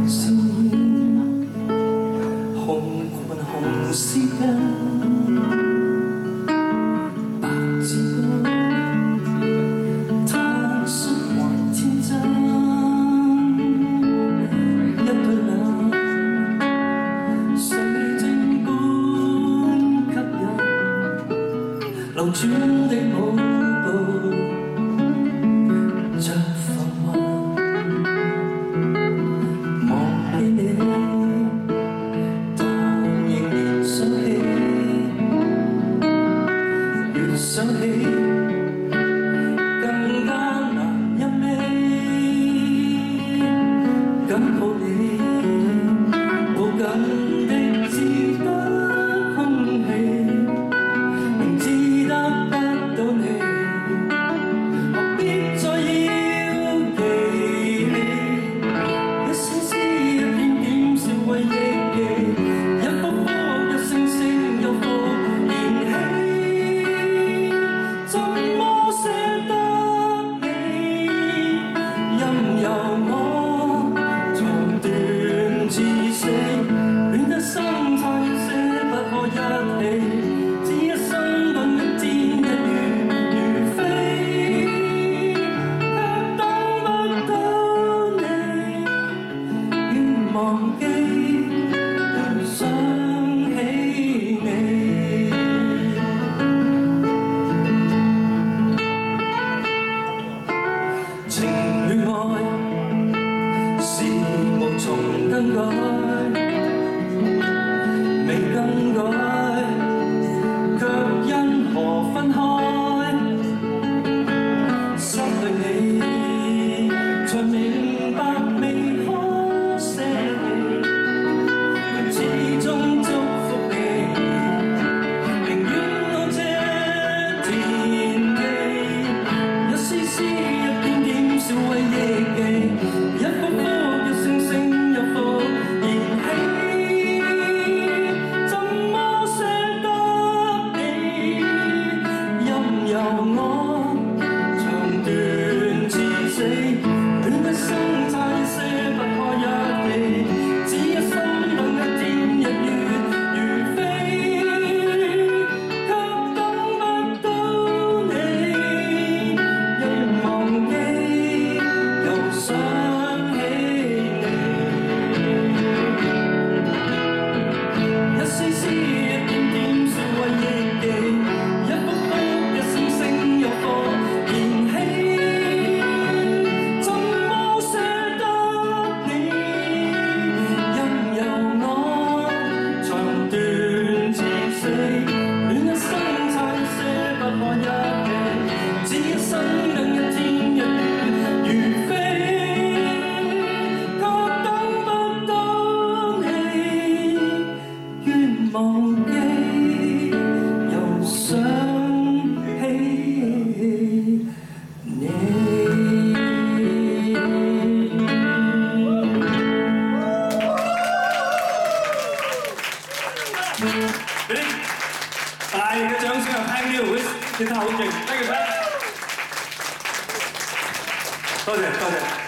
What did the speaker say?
少年，紅裙紅絲巾，白紙高，他說還天真，一對眼，水晶般吸引，流轉的舞步。 想起更加難入味，緊抱你，抱緊的只得空氣，明知得不到你，何必再要記你？一絲絲一點點笑為憶記，一幅幅一聲聲又復燃起。 怎麼捨得你？任由我長斷至死，戀得心差一些不可一起，只一生等一天一月如飛，卻等不到你，願忘記又想起你。 是無從更改，未更改，卻因何分開？失去你，才明白未可捨棄，願始終祝福你，寧願我這田地，一絲絲一點點笑為憶記，一幅幅。 大型嘅掌聲又聽呢度，吉他好勁，thank you，多謝多謝。